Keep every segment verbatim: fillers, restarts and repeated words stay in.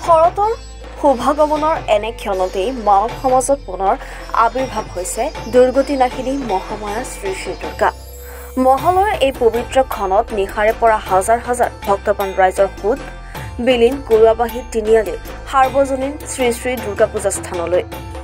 শৰতৰ শুভাগমনৰ এনে ক্ষণতেই মানৱ সমাজত পুনৰ আবিৰ্ভাৱ হৈছে দুৰ্গতিনাশিনী মহামায়া শ্ৰী শ্ৰী দুৰ্গা। মহালয়াৰ এই পবিত্ৰ ক্ষণত নিশাৰে পৰা হাজাৰ হাজাৰ ভক্তপ্ৰাণ ৰাইজৰ সোঁত বিলীন কুৰুৱাবাহী তিনিআলিৰ সাৰ্বজনীন শ্ৰী শ্ৰী দুৰ্গা পূজা স্থানলৈ।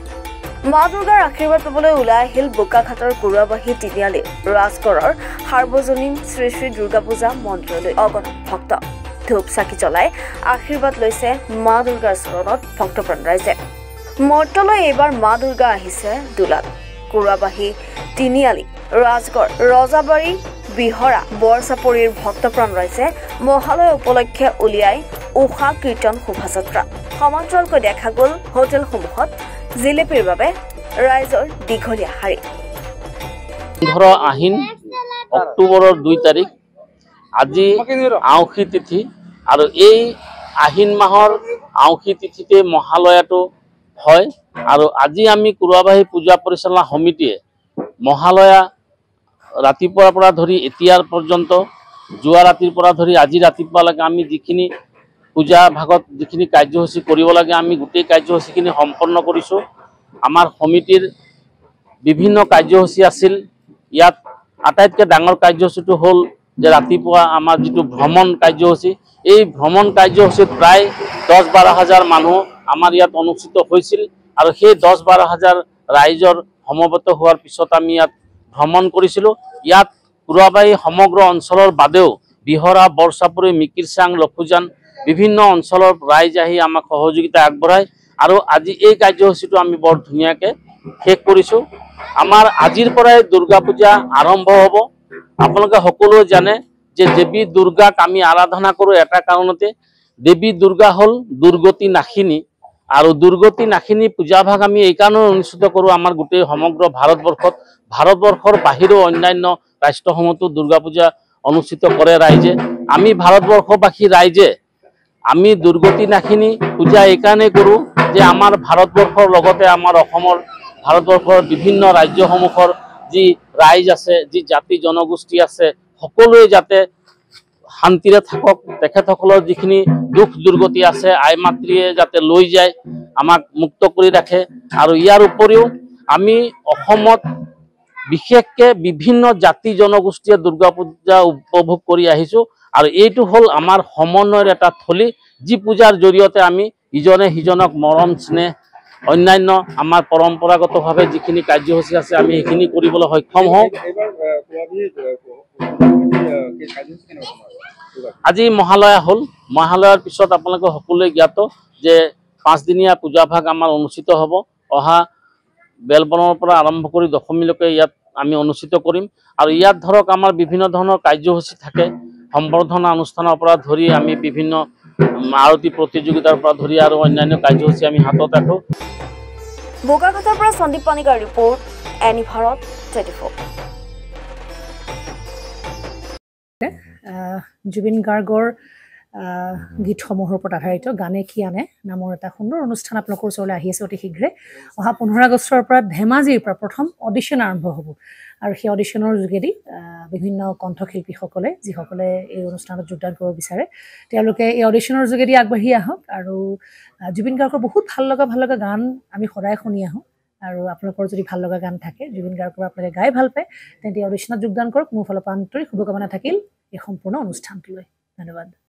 মা দুৰ্গাৰ আশীৰ্বাদ পাবলৈ ওলাই আহিল বোকাখাটৰ কুৰুৱাবাহী তিনিআলিৰ ৰাজগড়ৰ সাৰ্বজনীন শ্ৰী শ্ৰী দুৰ্গা পূজা মন্দিৰলৈ অগণন ভক্ত। ধূপ চাকি জ্বলাই আশীৰ্বাদ লৈছে মা দুৰ্গাৰ চৰণত ভক্তপ্ৰাণ ৰাইজে। মৰ্তলৈ এইবাৰ মা দুৰ্গা আহিছে দোলাত। কুৰুৱাবাহী তিনিআলি ৰাজগড় ৰজাবাৰী বিহৰা বৰচাপৰিৰ ভক্তপ্ৰাণ ৰাইজে মহালয়া উপলক্ষে উলিয়াই উষা কীৰ্তন শোভাযাত্ৰা। সমান্তৰালকৈ দেখা গ'ল হোটেলসমূহত জিলেপিৰ বাবে ৰাইজৰ দীঘলীয়া শাৰী। পোন্ধৰ আহিন অক্টোবৰৰ দুই তাৰিখ আজি আউসী তিথি আৰু এই আহিন মাহৰ আউসী তিথিতে মহালয়াটো হয়। আৰু আজি আমি কুৰুৱাবাহী পূজা পৰিচালনা সমিতিয়ে মহালয়া ৰাতিপুৱাৰ পৰা ধৰি এতিয়াৰ পৰ্যন্ত যোৱা ৰাতিৰ পৰা ধৰি আজি ৰাতিপুৱালৈকে আমি যিখিনি পূজা ভাগত যিখিনি কাৰ্যসূচী কৰিব লাগে আমি গোটেই কাৰ্যসূচীখিনি সম্পন্ন কৰিছোঁ। আমাৰ সমিতিৰ বিভিন্ন কাৰ্যসূচী আছিল। ইয়াত আটাইতকৈ ডাঙৰ কাৰ্যসূচীটো হ'ল যে ৰাতিপুৱা আমাৰ যিটো ভ্ৰমণ কাৰ্যসূচী, এই ভ্ৰমণ কাৰ্যসূচীত প্ৰায় দহ বাৰ হাজাৰ মানুহ আমাৰ ইয়াত অনুষ্ঠিত হৈছিল। আৰু সেই দহ বাৰ হাজাৰ ৰাইজৰ সমবেত হোৱাৰ পিছত আমি ইয়াত ভ্ৰমণ কৰিছিলোঁ। ইয়াত কুৰুৱাবাহী সমগ্ৰ অঞ্চলৰ বাদেও বিহৰা বৰচাপৰি মিকিৰচাং লফুজান বিভিন্ন অঞ্চলৰ ৰাইজ আহি আমাক সহযোগিতা আগবঢ়ায়। আৰু আজি এই কাৰ্যসূচীটো আমি বৰ ধুনীয়াকৈ শেষ কৰিছোঁ। আমাৰ আজিৰ পৰাই দুৰ্গা পূজা আৰম্ভ হ'ব। আপোনালোকে সকলোৱে জানে যে দেৱী দুৰ্গাক আমি আৰাধনা কৰোঁ এটা কাৰণতে, দেৱী দুৰ্গা হ'ল দুৰ্গতি নাশিনী। আৰু দুৰ্গতি নাশিনী পূজাভাগ আমি এইকাৰণে অনুষ্ঠিত কৰোঁ আমাৰ গোটেই সমগ্ৰ ভাৰতবৰ্ষত। ভাৰতবৰ্ষৰ বাহিৰেও অন্যান্য ৰাষ্ট্ৰসমূহতো দুৰ্গা পূজা অনুষ্ঠিত কৰে ৰাইজে। আমি ভাৰতবৰ্ষবাসী ৰাইজে আমি দুৰ্গতি নাশিনী পূজা এইকাৰণেই কৰোঁ যে আমাৰ ভাৰতবৰ্ষৰ লগতে আমাৰ অসমৰ ভাৰতবৰ্ষৰ বিভিন্ন ৰাজ্যসমূহৰ যি ৰাইজ আছে, যি জাতি জনগোষ্ঠী আছে, সকলোৱে যাতে শান্তিৰে থাকক। তেখেতসকলৰ যিখিনি দুখ দুৰ্গতি আছে আই মাতৃয়ে যাতে লৈ যায়, আমাক মুক্ত কৰি ৰাখে। আৰু ইয়াৰ উপৰিও আমি অসমত বিশেষকৈ বিভিন্ন জাতি জনগোষ্ঠীয়ে দুৰ্গা পূজা উপভোগ কৰি আহিছোঁ। আৰু এইটো হ'ল আমাৰ সমন্বয়ৰ এটা থলী, যি পূজাৰ জৰিয়তে আমি ইজনে সিজনক মৰম স্নেহ অন্যান্য আমাৰ পৰম্পৰাগতভাৱে যিখিনি কাৰ্যসূচী আছে আমি সেইখিনি কৰিবলৈ সক্ষম হওঁ। আজি মহালয়া হ'ল। মহালয়াৰ পিছত আপোনালোকে সকলোৱে জ্ঞাত যে পাঁচদিনীয়া পূজাভাগ আমাৰ অনুষ্ঠিত হ'ব। অহা বেলবনৰ পৰা আৰম্ভ কৰি দশমীলৈকে ইয়াত আমি অনুষ্ঠিত কৰিম। আৰু ইয়াত ধৰক আমাৰ বিভিন্ন ধৰণৰ কাৰ্যসূচী থাকে। সম্বৰ্ধনা অনুষ্ঠানৰ পৰা ধৰি আমি বিভিন্ন আৰতী প্ৰতিযোগিতাৰ পৰা ধৰি আৰু অন্যান্য কাৰ্যসূচী আমি হাতত ৰাখোঁ। বোকাখাটৰ পৰা সন্দীপ পানিকাৰ ৰিপৰ্ট, এনি ভাৰত টুৱেণ্টি ফ'ৰ। জুবিন গাৰ্গৰ গীতসমূহৰ ওপৰত আধাৰিত গানে কি আনে নামৰ এটা সুন্দৰ অনুষ্ঠান আপোনালোকৰ ওচৰলৈ আহি আছে অতি শীঘ্ৰে। অহা পোন্ধৰ আগষ্টৰ পৰা ধেমাজিৰ পৰা প্ৰথম অডিশ্যন আৰম্ভ হ'ব। আৰু সেই অডিশ্যনৰ যোগেদি বিভিন্ন কণ্ঠশিল্পীসকলে যিসকলে এই অনুষ্ঠানত যোগদান কৰিব বিচাৰে তেওঁলোকে এই অডিশ্যনৰ যোগেদি আগবাঢ়ি আহক। আৰু জুবিন গাৰ্গৰ বহুত ভাল লগা ভাল লগা গান আমি সদায় শুনি আহোঁ। আৰু আপোনালোকৰ যদি ভাল লগা গান থাকে, জুবিন গাৰ্গৰ আপোনালোকে গাই ভাল পায়, তেন্তে অডিশ্যনত যোগদান কৰক। মোৰ ফালৰ পৰা আন্তৰিক শুভকামনা থাকিল এই সম্পূৰ্ণ অনুষ্ঠানটোলৈ। ধন্যবাদ।